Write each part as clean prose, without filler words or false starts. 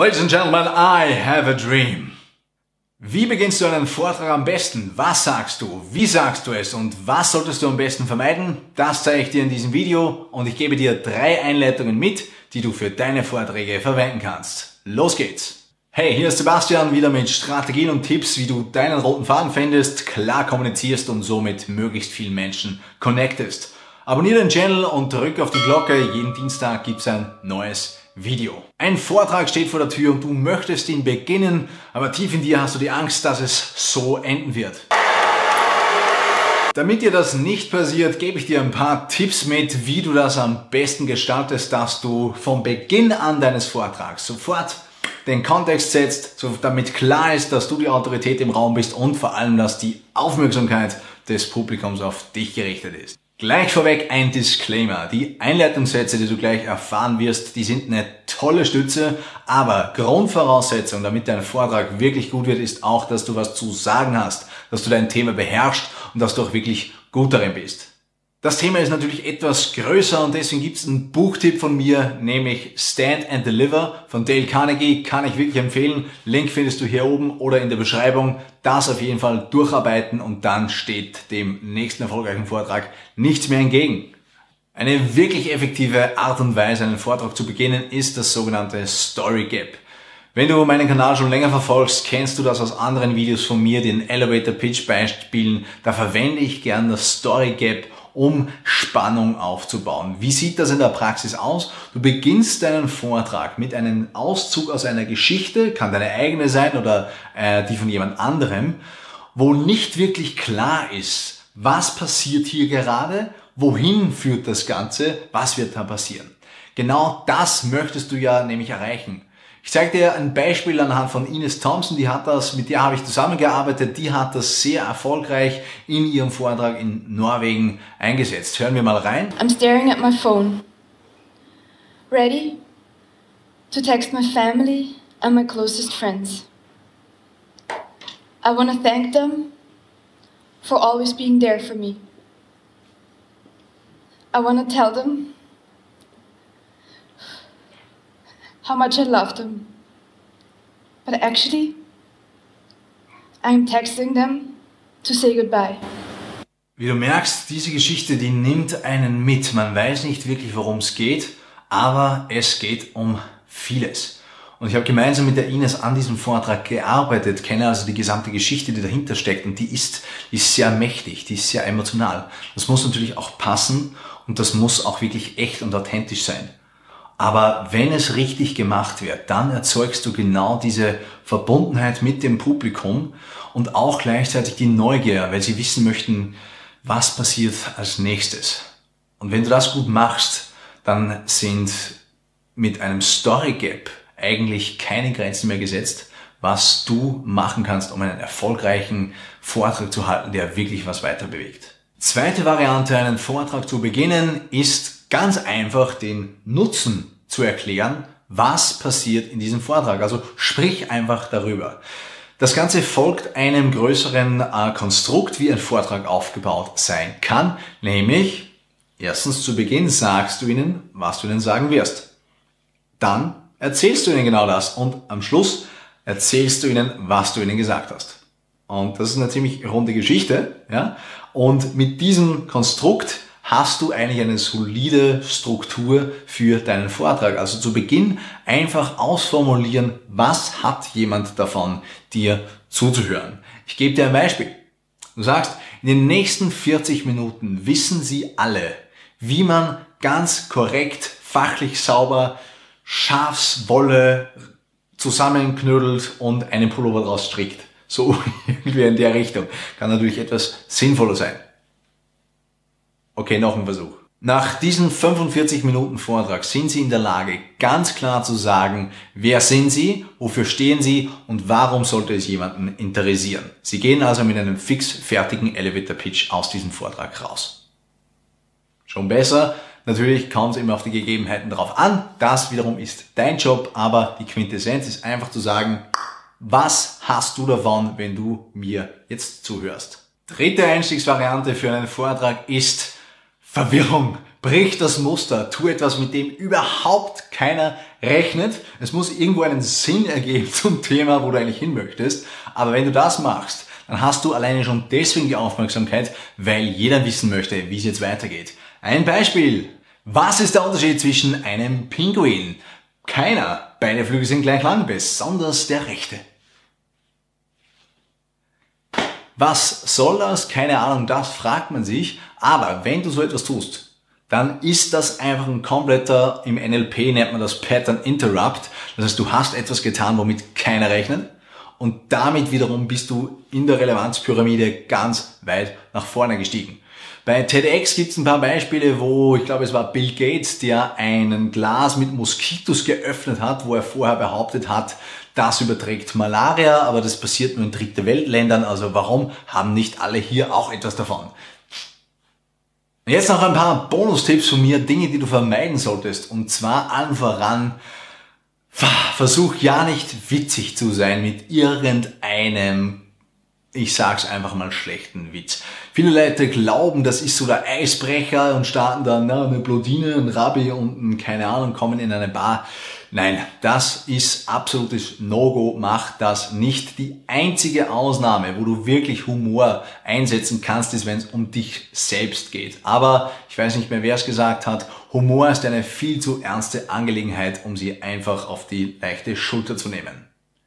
Ladies and gentlemen, I have a dream. Wie beginnst du einen Vortrag am besten? Was sagst du? Wie sagst du es? Und was solltest du am besten vermeiden? Das zeige ich dir in diesem Video und ich gebe dir 3 Einleitungen mit, die du für deine Vorträge verwenden kannst. Los geht's! Hey, hier ist Sebastian wieder mit Strategien und Tipps, wie du deinen roten Faden findest, klar kommunizierst und somit möglichst vielen Menschen connectest. Abonniere den Channel und drück auf die Glocke. Jeden Dienstag gibt's ein neues Video. Ein Vortrag steht vor der Tür und du möchtest ihn beginnen, aber tief in dir hast du die Angst, dass es so enden wird. Damit dir das nicht passiert, gebe ich dir ein paar Tipps mit, wie du das am besten gestaltest, dass du vom Beginn an deines Vortrags sofort den Kontext setzt, so damit klar ist, dass du die Autorität im Raum bist und vor allem, dass die Aufmerksamkeit des Publikums auf dich gerichtet ist. Gleich vorweg ein Disclaimer. Die Einleitungssätze, die du gleich erfahren wirst, die sind eine tolle Stütze, aber Grundvoraussetzung, damit dein Vortrag wirklich gut wird, ist auch, dass du was zu sagen hast, dass du dein Thema beherrschst und dass du auch wirklich gut darin bist. Das Thema ist natürlich etwas größer und deswegen gibt es einen Buchtipp von mir, nämlich Stand and Deliver von Dale Carnegie. Kann ich wirklich empfehlen. Link findest du hier oben oder in der Beschreibung. Das auf jeden Fall durcharbeiten und dann steht dem nächsten erfolgreichen Vortrag nichts mehr entgegen. Eine wirklich effektive Art und Weise, einen Vortrag zu beginnen, ist das sogenannte Story Gap. Wenn du meinen Kanal schon länger verfolgst, kennst du das aus anderen Videos von mir, den Elevator Pitch Beispielen. Da verwende ich gern das Story Gap, um Spannung aufzubauen. Wie sieht das in der Praxis aus? Du beginnst deinen Vortrag mit einem Auszug aus einer Geschichte, kann deine eigene sein oder die von jemand anderem, wo nicht wirklich klar ist, was passiert hier gerade, wohin führt das Ganze, was wird da passieren. Genau das möchtest du ja nämlich erreichen. Ich zeige dir ein Beispiel anhand von Ines Thompson, mit der habe ich zusammengearbeitet, die hat das sehr erfolgreich in ihrem Vortrag in Norwegen eingesetzt. Hören wir mal rein. I'm staring at my phone, ready to text my family and my closest friends. I want to thank them for always being there for me. I want to tell them how much I love them. But actually, I'm texting them to say goodbye. Wie du merkst, diese Geschichte, die nimmt einen mit. Man weiß nicht wirklich, worum es geht, aber es geht um vieles. Und ich habe gemeinsam mit der Ines an diesem Vortrag gearbeitet, kenne also die gesamte Geschichte, die dahinter steckt und die ist sehr mächtig, die ist sehr emotional. Das muss natürlich auch passen und das muss auch wirklich echt und authentisch sein. Aber wenn es richtig gemacht wird, dann erzeugst du genau diese Verbundenheit mit dem Publikum und auch gleichzeitig die Neugier, weil sie wissen möchten, was passiert als nächstes. Und wenn du das gut machst, dann sind mit einem Story Gap eigentlich keine Grenzen mehr gesetzt, was du machen kannst, um einen erfolgreichen Vortrag zu halten, der wirklich was weiter bewegt. Zweite Variante, einen Vortrag zu beginnen, ist ganz einfach den Nutzen zu erklären, was passiert in diesem Vortrag. Also sprich einfach darüber. Das Ganze folgt einem größeren Konstrukt, wie ein Vortrag aufgebaut sein kann. Nämlich, erstens zu Beginn sagst du ihnen, was du ihnen sagen wirst. Dann erzählst du ihnen genau das und am Schluss erzählst du ihnen, was du ihnen gesagt hast. Und das ist eine ziemlich runde Geschichte, ja. Und mit diesem Konstrukt hast du eigentlich eine solide Struktur für deinen Vortrag. Also zu Beginn einfach ausformulieren, was hat jemand davon, dir zuzuhören. Ich gebe dir ein Beispiel. Du sagst, in den nächsten 40 Minuten wissen Sie alle, wie man ganz korrekt, fachlich sauber Schafswolle zusammenknödelt und einen Pullover draus strickt. So irgendwie in der Richtung. Kann natürlich etwas sinnvoller sein. Okay, noch ein Versuch. Nach diesen 45 Minuten Vortrag sind Sie in der Lage, ganz klar zu sagen, wer sind Sie, wofür stehen Sie und warum sollte es jemanden interessieren. Sie gehen also mit einem fix fertigen Elevator Pitch aus diesem Vortrag raus. Schon besser. Natürlich kommt es immer auf die Gegebenheiten drauf an. Das wiederum ist dein Job, aber die Quintessenz ist einfach zu sagen, was hast du davon, wenn du mir jetzt zuhörst? Dritte Einstiegsvariante für einen Vortrag ist Verwirrung Brich das Muster, tu etwas, mit dem überhaupt keiner rechnet. Es muss irgendwo einen Sinn ergeben zum Thema, wo du eigentlich hin möchtest. Aber wenn du das machst, dann hast du alleine schon deswegen die Aufmerksamkeit, weil jeder wissen möchte, wie es jetzt weitergeht. Ein Beispiel. Was ist der Unterschied zwischen einem Pinguin? Keiner. Beide Flügel sind gleich lang, besonders der rechte. Was soll das? Keine Ahnung, das fragt man sich. Aber wenn du so etwas tust, dann ist das einfach ein kompletter, im NLP nennt man das Pattern Interrupt. Das heißt, du hast etwas getan, womit keiner rechnet. Und damit wiederum bist du in der Relevanzpyramide ganz weit nach vorne gestiegen. Bei TEDx gibt es ein paar Beispiele, wo, ich glaube es war Bill Gates, der ein Glas mit Moskitos geöffnet hat, wo er vorher behauptet hat, das überträgt Malaria, aber das passiert nur in Dritte Weltländern, also warum haben nicht alle hier auch etwas davon? Jetzt noch ein paar Bonustipps von mir, Dinge, die du vermeiden solltest, und zwar allen voran, versuch ja nicht witzig zu sein mit irgendeinem, ich sag's einfach mal, schlechten Witz. Viele Leute glauben, das ist so der Eisbrecher und starten dann eine Blondine, ein Rabbi und ein, keine Ahnung, kommen in eine Bar. Nein, das ist absolutes No-Go, mach das nicht. Die einzige Ausnahme, wo du wirklich Humor einsetzen kannst, ist, wenn es um dich selbst geht. Aber ich weiß nicht mehr, wer es gesagt hat, Humor ist eine viel zu ernste Angelegenheit, um sie einfach auf die leichte Schulter zu nehmen.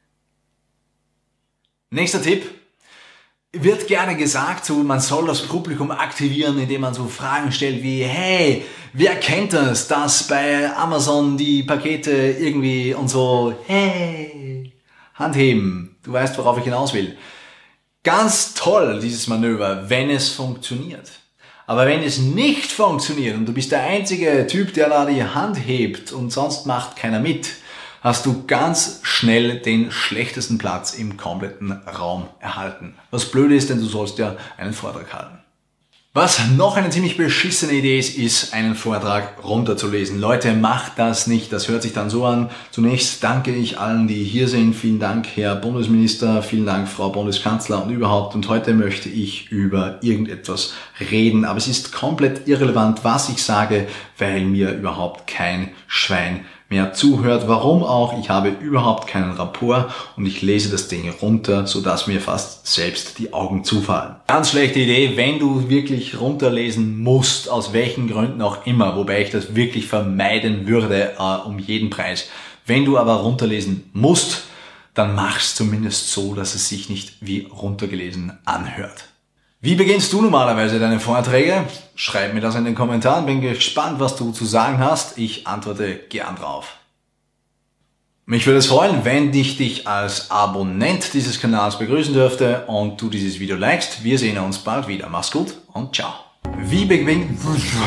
Nächster Tipp. Wird gerne gesagt, so man soll das Publikum aktivieren, indem man so Fragen stellt wie, hey, wer kennt das, dass bei Amazon die Pakete irgendwie und so, hey, Hand heben, du weißt, worauf ich hinaus will. Ganz toll, dieses Manöver, wenn es funktioniert. Aber wenn es nicht funktioniert und du bist der einzige Typ, der da die Hand hebt und sonst macht keiner mit, hast du ganz schnell den schlechtesten Platz im kompletten Raum erhalten. Was blöd ist, denn du sollst ja einen Vortrag halten. Was noch eine ziemlich beschissene Idee ist einen Vortrag runterzulesen. Leute, macht das nicht. Das hört sich dann so an. Zunächst danke ich allen, die hier sind. Vielen Dank, Herr Bundesminister. Vielen Dank, Frau Bundeskanzler und überhaupt. Und heute möchte ich über irgendetwas reden. Aber es ist komplett irrelevant, was ich sage, weil mir überhaupt kein Schwein mehr zuhört. Warum auch? Ich habe überhaupt keinen Rapport und ich lese das Ding runter, sodass mir fast selbst die Augen zufallen. Ganz schlechte Idee, wenn du wirklich runterlesen musst, aus welchen Gründen auch immer, wobei ich das wirklich vermeiden würde, um jeden Preis. Wenn du aber runterlesen musst, dann mach's zumindest so, dass es sich nicht wie runtergelesen anhört. Wie beginnst du normalerweise deine Vorträge? Schreib mir das in den Kommentaren, bin gespannt, was du zu sagen hast. Ich antworte gern drauf. Mich würde es freuen, wenn ich dich als Abonnent dieses Kanals begrüßen dürfte und du dieses Video likest. Wir sehen uns bald wieder. Mach's gut und ciao. Wie beginnt...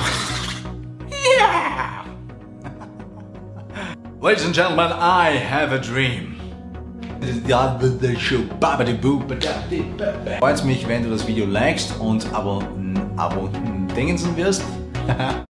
Yeah! Ladies and gentlemen, I have a dream. Freut mich, wenn du das Video likest und Abo-Dingensen wirst.